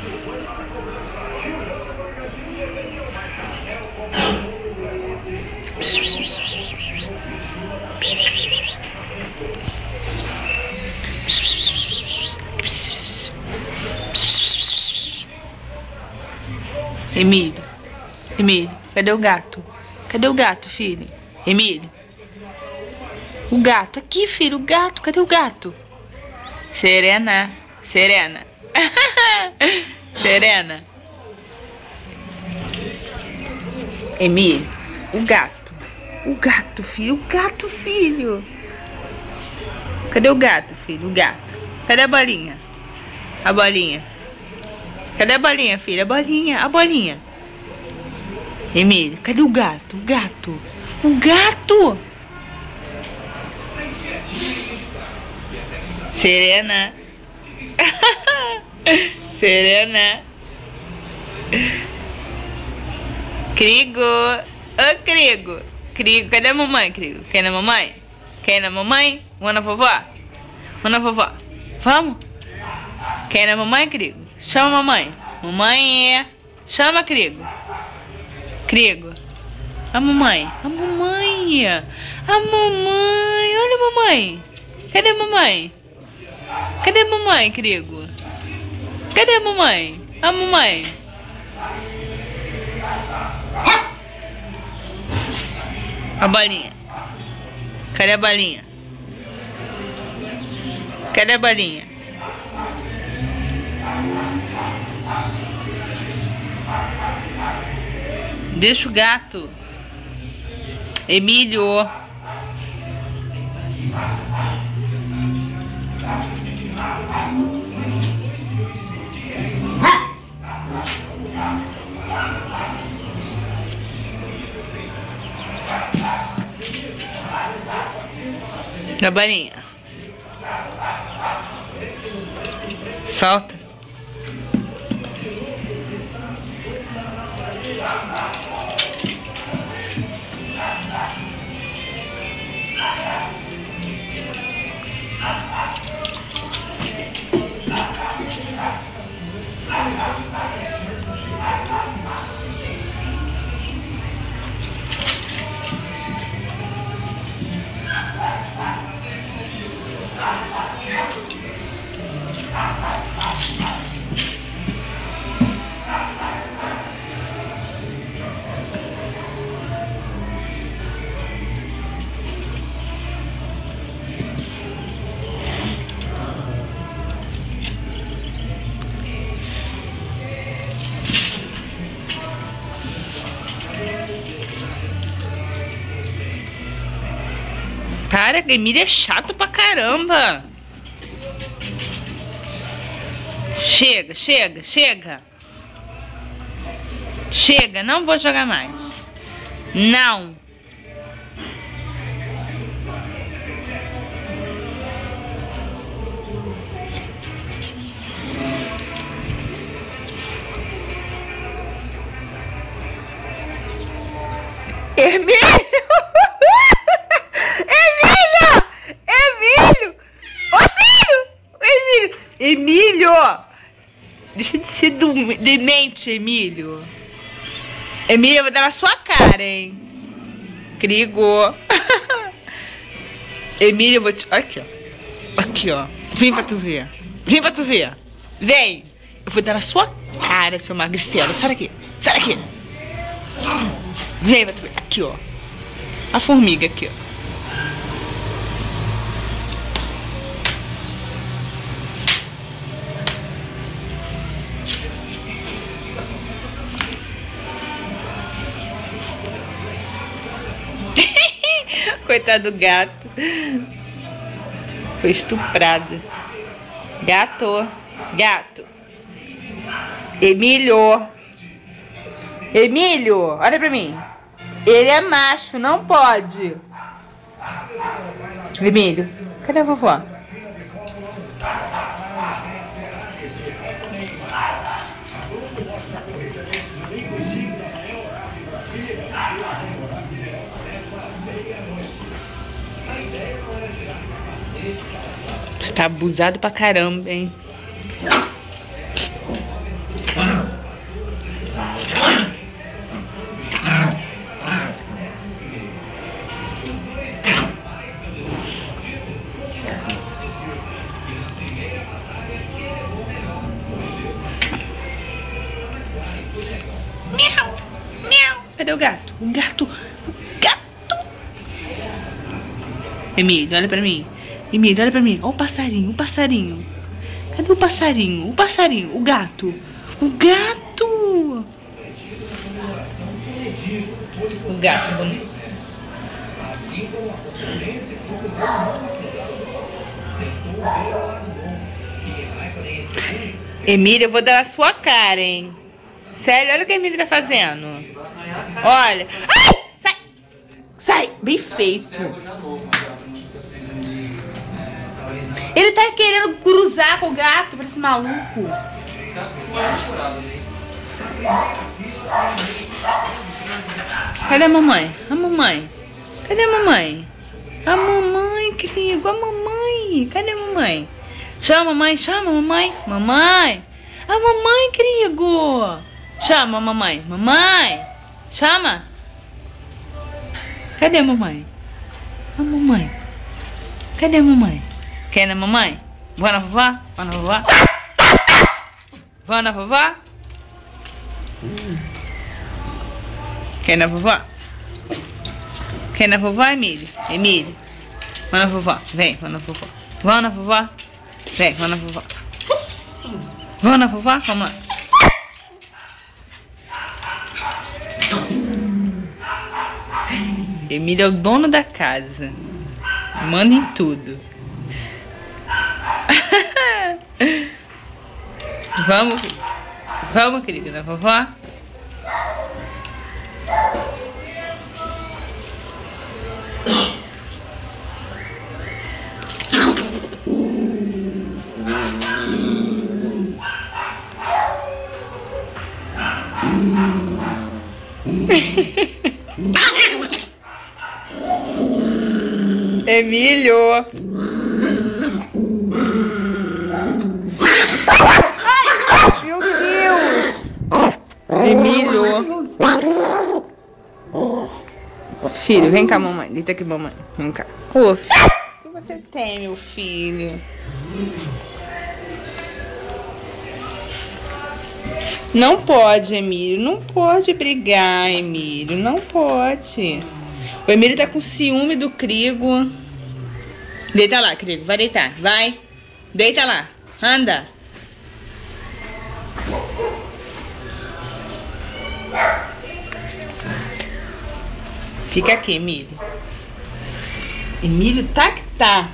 Emílio, Emílio, cadê o gato? Cadê o gato, filho? Emílio. O gato, aqui, filho, o gato, cadê o gato? Serena, Serena. Serena. Emílio, o gato. O gato, filho, o gato, filho. Cadê o gato, filho? O gato. Cadê a bolinha? A bolinha. Cadê a bolinha, filho? A bolinha, a bolinha. Emílio, cadê o gato? O gato. O gato. Serena. Serena. Crigo. Ô, Crigo. Crigo, cadê a mamãe, Crigo? Quer ir na mamãe? Quer ir na mamãe? Vamos na vovó? Vamos na vovó? Vamos? Quer ir na mamãe, Crigo? Chama a mamãe. Mamãe. Chama, Crigo. Crigo. A mamãe. A mamãe. A mamãe. Olha a mamãe. Cadê a mamãe? Cadê a mamãe, Crigo? Cadê a mamãe? A mamãe. A bolinha. Cadê a bolinha? Cadê a bolinha? Deixa o gato. Emílio. Da bolinha. Solta. Para, Emílio é chato pra caramba. Chega, chega, chega. Chega, não vou jogar mais. Não. Emílio! Emílio! Deixa de ser demente, Emílio. Emílio, eu vou dar na sua cara, hein? Crigo. Emílio, eu vou te... Aqui, ó. Aqui, ó. Vem pra tu ver. Vem pra tu ver. Vem. Eu vou dar na sua cara, seu magricelo. Sai daqui. Sai daqui. Vem pra tu ver. Aqui, ó. A formiga aqui, ó. Coitado do gato. Foi estuprado. Gato. Gato. Emílio. Emílio, olha pra mim. Ele é macho, não pode. Emílio, cadê a vovó? Você tá abusado pra caramba, hein? O gato. O gato. Emílio, olha pra mim. Emílio, olha pra mim. Olha o passarinho, o passarinho. Cadê o passarinho? O passarinho, o gato. O gato. O gato bonito. Emílio, eu vou dar a sua cara, hein? Sério, olha o que a Emílio tá fazendo. Olha. Ai! Sai! Sai! Bem feito. Ele tá querendo cruzar com o gato pra esse maluco. Cadê a mamãe? A mamãe? Cadê a mamãe? A mamãe, Crigo, a mamãe. Cadê a mamãe? Chama a mamãe, chama a mamãe. Mamãe. A mamãe, Crigo. Chama a mamãe. Mamãe. Chama. Cadê a mamãe? A mamãe. Cadê a mamãe? Quer na mamãe? Vou na vovó? Vou na vovó? Vou na vovó? Quer na vovó? Quer na vovó, Emílio? Emílio? Vou na vovó. Vem, vou na vovó. Vou na vovó? Vem, vou na vovó. Vou na vovó? Vamos lá. Emílio é o dono da casa. Manda em tudo. Vamos, querido, na vovó? Emílio! Ai, meu Deus! Emílio! Filho, vem cá, mamãe. Deita aqui, mamãe. Vem cá. Ô, filho, o que você tem, meu filho? Não pode, Emílio. Não pode brigar, Emílio. Não pode. O Emílio tá com ciúme do Crigo. Deita lá, Crigo. Vai deitar. Vai. Deita lá. Anda. Fica aqui, Emílio. Emílio tá que tá.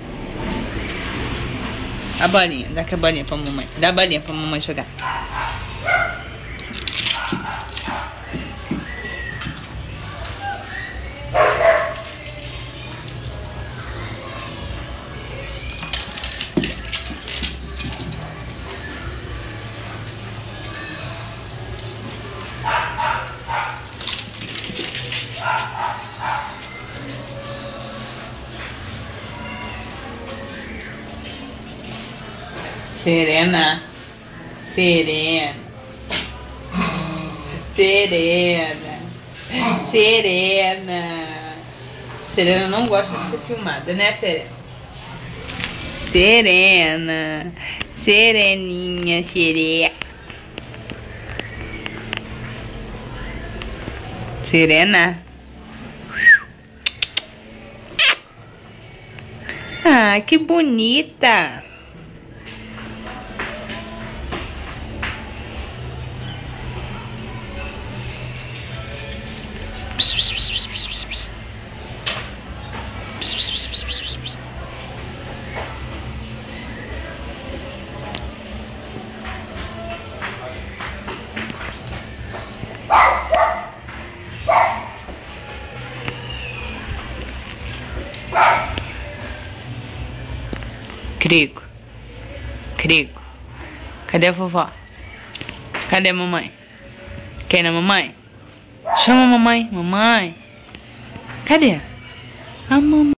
A bolinha. Dá aqui a bolinha pra mamãe. Dá a bolinha pra mamãe jogar. Serena. Serena. Serena. Serena. Serena não gosta de ser filmada, né, Serena? Serena. Sereninha, sereia. Serena. Ah, que bonita. Crigo. Crigo. Cadê a vovó? Cadê a mamãe? Quer na mamãe? Chama a mamãe. Mamãe. Cadê? A mamãe.